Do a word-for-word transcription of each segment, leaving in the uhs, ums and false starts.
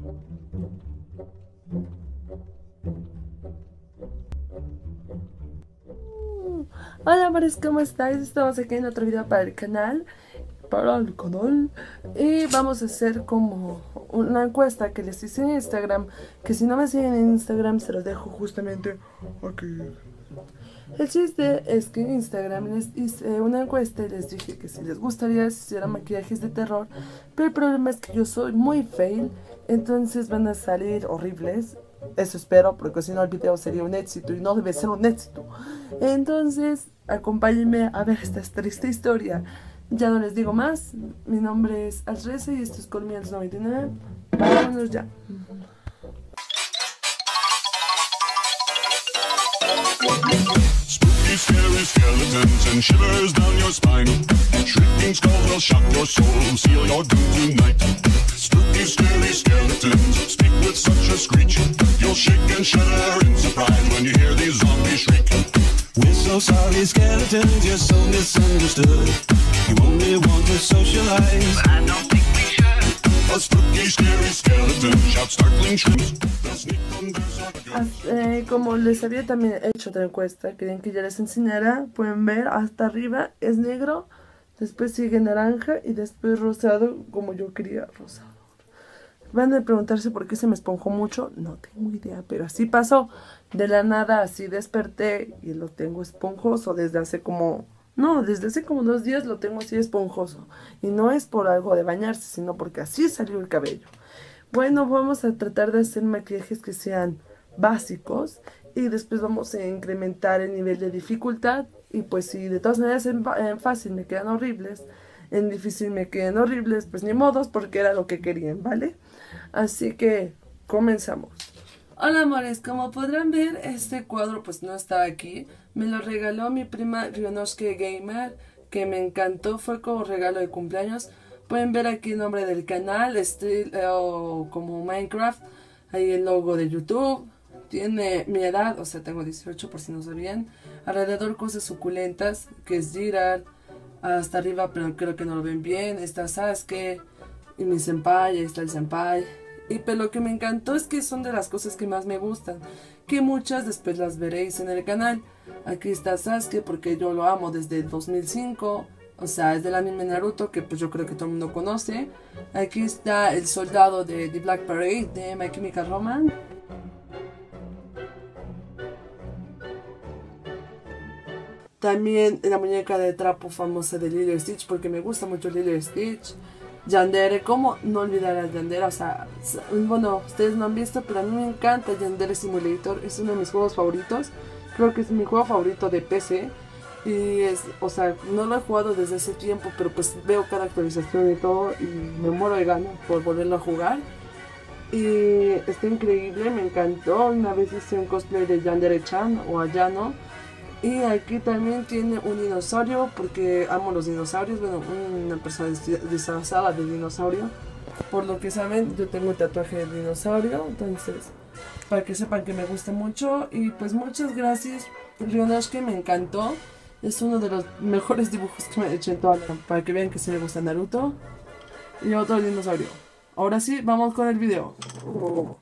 Hola amores, ¿cómo estáis? Estamos aquí en otro video para el canal Para el canal Y vamos a hacer como una encuesta que les hice en Instagram, que si no me siguen en Instagram se los dejo justamente aquí. El chiste es que en Instagram les hice una encuesta y les dije que si les gustaría que hiciera maquillajes de terror, pero el problema es que yo soy muy fail, entonces van a salir horribles. Eso espero, porque si no el video sería un éxito y no debe ser un éxito. Entonces, acompáñenme a ver esta triste historia. Ya no les digo más. Mi nombre es Alreza y esto es Colmians noventa y nueve. Vámonos ya. Spooky, scary skeletons and shivers down your spine. Shrieking skulls will shock your soul, seal your doom tonight. Spooky, scary skeletons speak with such a screech. You'll shake and shudder in surprise when you hear these zombies shriek. We're so sorry, skeletons, you're so misunderstood. You only want to socialize, but I don't think we should. A spooky, scary skeleton shouts startling shrieks. They'll sneak under As, eh, como les había también hecho otra encuesta, querían que ya les enseñara. Pueden ver hasta arriba es negro, después sigue naranja y después rosado, como yo quería rosado. Van a preguntarse por qué se me esponjó mucho, no tengo idea, pero así pasó. De la nada así desperté y lo tengo esponjoso desde hace como... No, desde hace como dos días lo tengo así esponjoso. Y no es por algo de bañarse, sino porque así salió el cabello. Bueno, vamos a tratar de hacer maquillajes que sean básicos y después vamos a incrementar el nivel de dificultad. Y pues si de todas maneras en, en fácil me quedan horribles, en difícil me quedan horribles, pues ni modos, porque era lo que querían, ¿vale? Así que comenzamos. Hola amores, como podrán ver, este cuadro pues no estaba aquí. Me lo regaló mi prima Rionosuke Gamer, que me encantó, fue como regalo de cumpleaños. Pueden ver aquí el nombre del canal, estilo como Minecraft, ahí el logo de YouTube. Tiene mi edad, o sea tengo dieciocho por si no sabían. Alrededor cosas suculentas, que es Jirard, hasta arriba pero creo que no lo ven bien. Está Sasuke y mi senpai, ahí está el senpai. Y pero lo que me encantó es que son de las cosas que más me gustan, que muchas después las veréis en el canal. Aquí está Sasuke porque yo lo amo desde el dos mil cinco, o sea es del anime Naruto, que pues yo creo que todo el mundo conoce. Aquí está el soldado de The Black Parade de My Chemical Romance. También la muñeca de trapo famosa de Lilo y Stitch, porque me gusta mucho Lilo y Stitch. Yandere, ¿cómo no olvidar a Yandere? O sea, bueno, ustedes no han visto, pero a mí me encanta Yandere Simulator, es uno de mis juegos favoritos. Creo que es mi juego favorito de P C. Y es, o sea, no lo he jugado desde ese tiempo, pero pues veo cada actualización y todo y me muero de ganas por volverlo a jugar. Y está increíble, me encantó. Una vez hice un cosplay de Yandere-chan o Ayano. Y aquí también tiene un dinosaurio, porque amo los dinosaurios. Bueno, una persona disfrazada de dinosaurio. Por lo que saben, yo tengo un tatuaje de dinosaurio. Entonces, para que sepan que me gusta mucho. Y pues muchas gracias, Rionosuke, me encantó. Es uno de los mejores dibujos que me he hecho en toda la vida. Para que vean que sí me gusta Naruto. Y otro dinosaurio. Ahora sí, vamos con el video. Oh.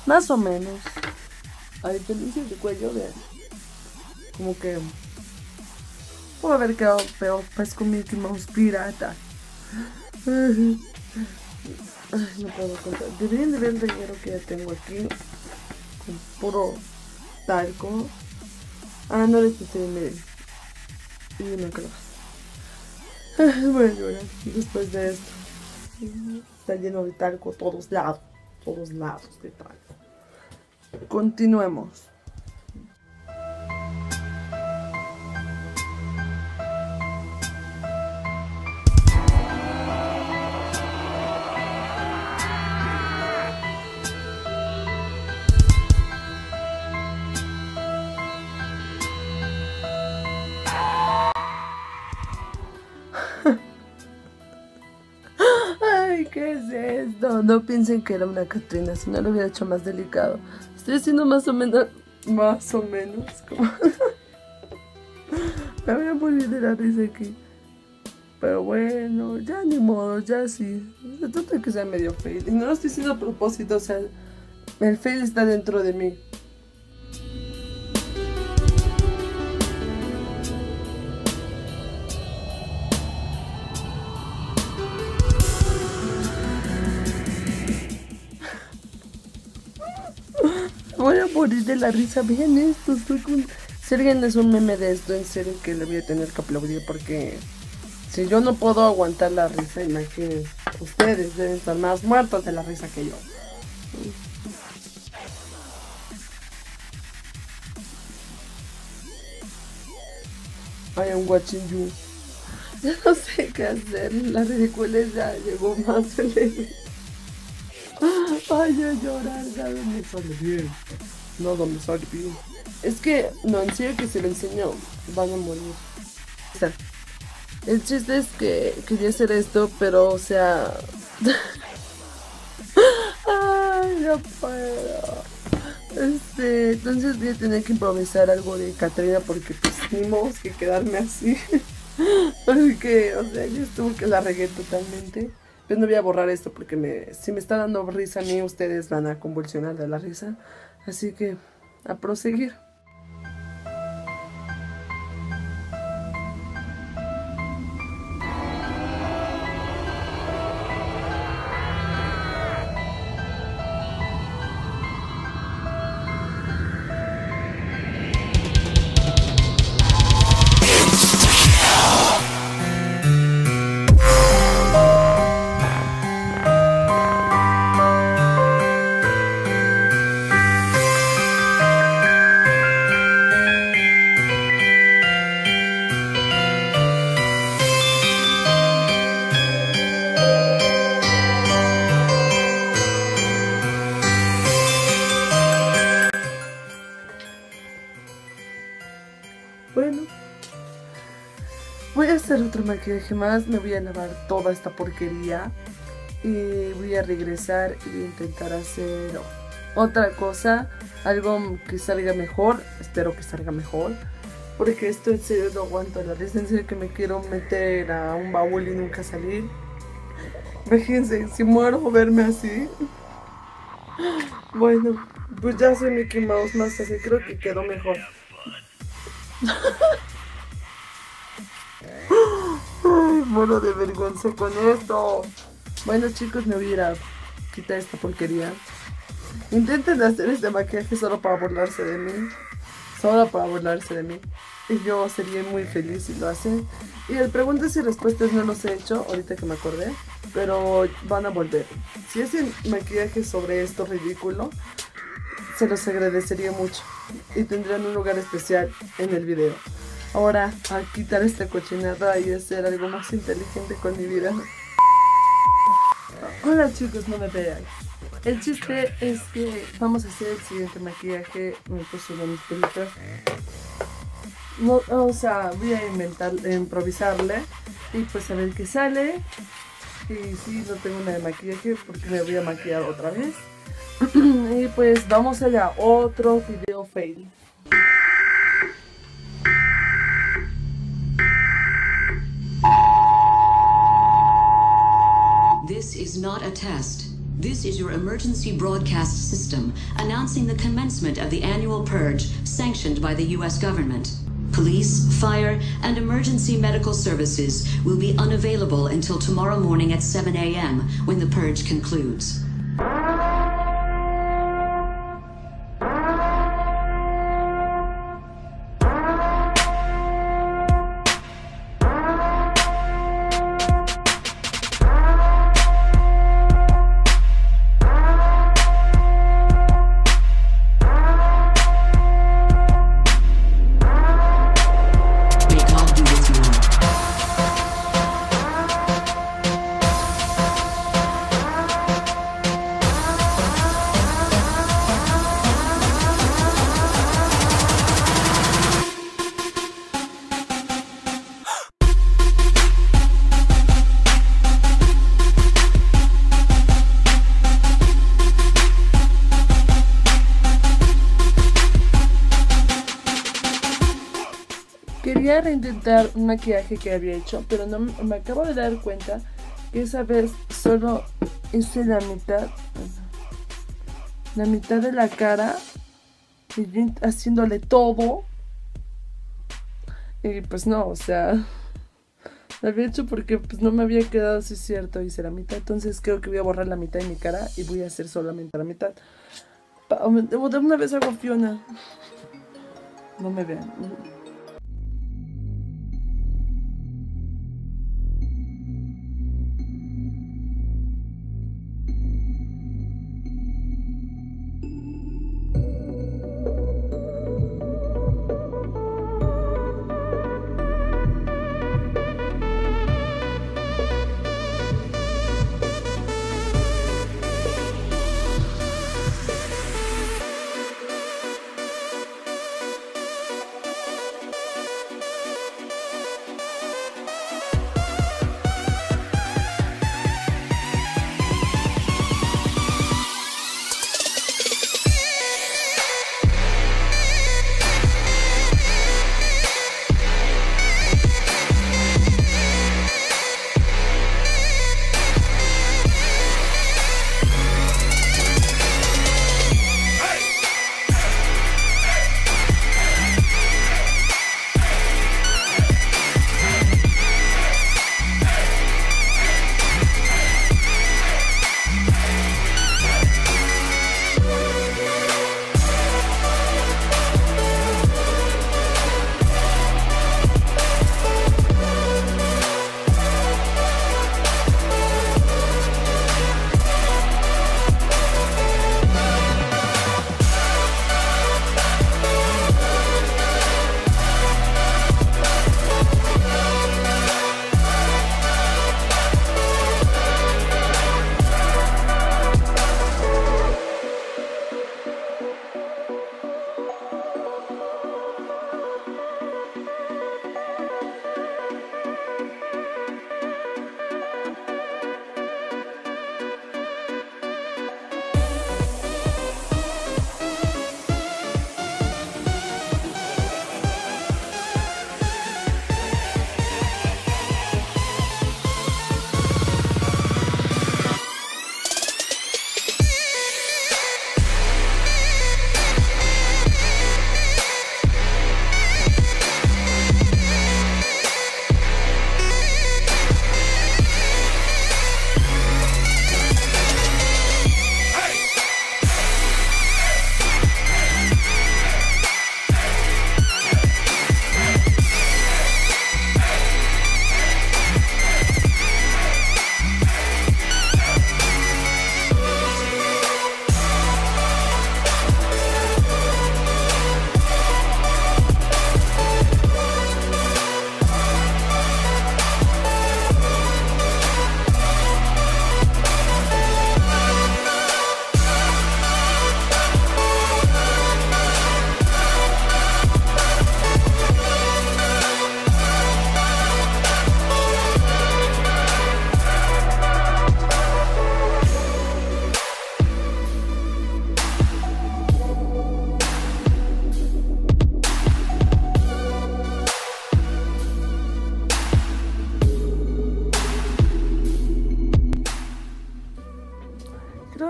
Más o menos. A diferencia de cuello, vean. Como que pudo haber quedado peor, pues con Mickey Mouse pirata. Ay, no puedo contar. Deberían de ver el reguero que ya tengo aquí. Con puro talco. Ah, no les puse, miren. Y una calabaza. Voy a llorar después de esto. Está lleno de talco todos lados. Todos lados de talco. Continuemos. Ay, ¿qué es esto? No piensen que era una Catrina, si no lo hubiera hecho más delicado. Estoy haciendo más o menos, más o menos, como... Me voy a morir de la risa aquí. Pero bueno, ya ni modo, ya sí. Se trata de que sea medio fail. Y no lo estoy haciendo a propósito, o sea, el fail está dentro de mí. Voy a morir de la risa, vean esto, estoy con... Si alguien es un meme de esto, en serio que le voy a tener que aplaudir porque si yo no puedo aguantar la risa, imagínense, ustedes deben estar más muertos de la risa que yo. I am watching you. Ya no sé qué hacer, la ridiculez ya llegó más leve. Ay, a llorar, ya no me sale bien. No, no me sale bien. Es que, no, en serio que si lo enseño, van a morir. El chiste es que quería hacer esto, pero, o sea... Ay, no puedo. Este, entonces voy a tener que improvisar algo de Catrina porque, pues, ni modo que quedarme así. Porque, o sea, yo estuve que la regué totalmente. Pero no voy a borrar esto porque me, si me está dando risa a mí, ustedes van a convulsionar de la risa. Así que, a proseguir. Bueno, voy a hacer otro maquillaje más, me voy a lavar toda esta porquería y voy a regresar y voy a intentar hacer otra cosa, algo que salga mejor, espero que salga mejor, porque esto en serio no aguanto la risa, en serio que me quiero meter a un baúl y nunca salir. Imagínense, si muero verme así. Bueno, pues ya soy Mickey Mouse más así, creo que quedó mejor. Ay, muero de vergüenza con esto. Bueno chicos, me voy a ir a quitar esta porquería. Intenten hacer este maquillaje solo para burlarse de mí. Solo para burlarse de mí. Y yo sería muy feliz si lo hacen. Y el preguntas y respuestas no los he hecho ahorita que me acordé, pero van a volver. Si hacen maquillaje sobre esto ridículo, se los agradecería mucho y tendrán un lugar especial en el video. Ahora a quitar esta cochinada y hacer algo más inteligente con mi vida. Hola chicos, no me vean. El chiste es que vamos a hacer el siguiente maquillaje. Me puse uno de mis pelitos. No, o sea, voy a inventar, improvisarle y pues a ver qué sale. Y sí, no tengo nada de maquillaje porque me voy a maquillar otra vez. Y pues vamos allá, otro video fail. This is not a test. This is your emergency broadcast system announcing the commencement of the annual purge sanctioned by the U S government. Police, fire, and emergency medical services will be unavailable until tomorrow morning at seven a m when the purge concludes. Quería reintentar un maquillaje que había hecho, pero no me acabo de dar cuenta que esa vez solo hice la mitad, la mitad de la cara, y yo haciéndole todo, y pues no, o sea, lo había hecho porque pues no me había quedado así cierto, hice la mitad, entonces creo que voy a borrar la mitad de mi cara y voy a hacer solamente la mitad. De una vez hago Fiona, no me vean.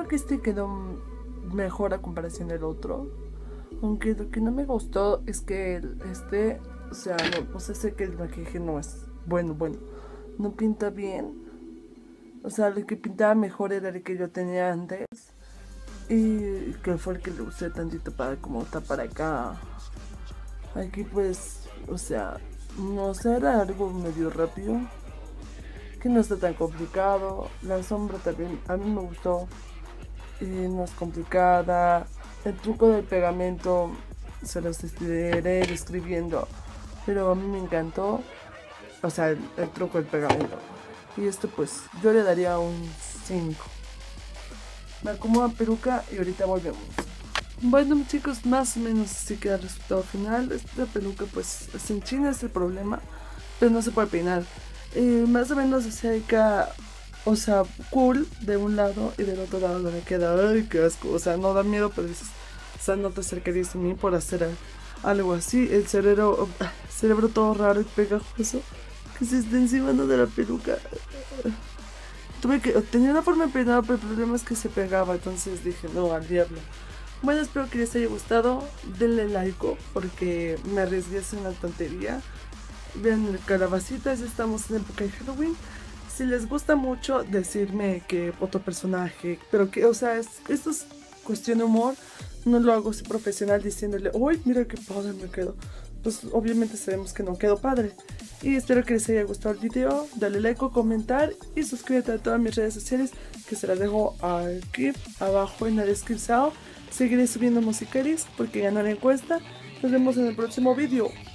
creo que este quedó mejor a comparación del otro. Aunque lo que no me gustó es que el, este, o sea, no, o sea, sé que el maquillaje no es bueno, bueno, no pinta bien. O sea, el que pintaba mejor era el que yo tenía antes. Y que fue el que le usé tantito para como tapar acá. Aquí pues, o sea, no sé, era algo medio rápido. Que no está tan complicado. La sombra también a mí me gustó. Y no es complicada. El truco del pegamento se los estaré describiendo. Pero a mí me encantó. O sea, el, el truco del pegamento. Y esto pues yo le daría un cinco. Me acomodo peluca y ahorita volvemos. Bueno chicos, más o menos así queda el resultado final. Esta peluca pues se enchina, es el problema. Pero no se puede peinar. Eh, más o menos se seca, o sea, cool de un lado y del otro lado me queda, ay, qué asco. O sea, no da miedo, pero dices, o sea, no te acercarías a mí por hacer algo así. El cerebro, el cerebro todo raro y pegajoso que se está encima de la peluca. Tuve que, tenía una forma de peinar, pero el problema es que se pegaba, entonces dije, no, al diablo. Bueno, espero que les haya gustado, denle like porque me arriesgué a hacer una tontería. Vean el calabacitas, estamos en época de Halloween. Si les gusta mucho, decirme que otro personaje, pero que, o sea, es, esto es cuestión de humor. No lo hago así profesional diciéndole, uy, mira qué padre me quedo. Pues obviamente sabemos que no quedó padre. Y espero que les haya gustado el video. Dale like, comentar y suscríbete a todas mis redes sociales que se las dejo aquí abajo en la descripción. Seguiré subiendo musicales porque ganó la encuesta. Nos vemos en el próximo video.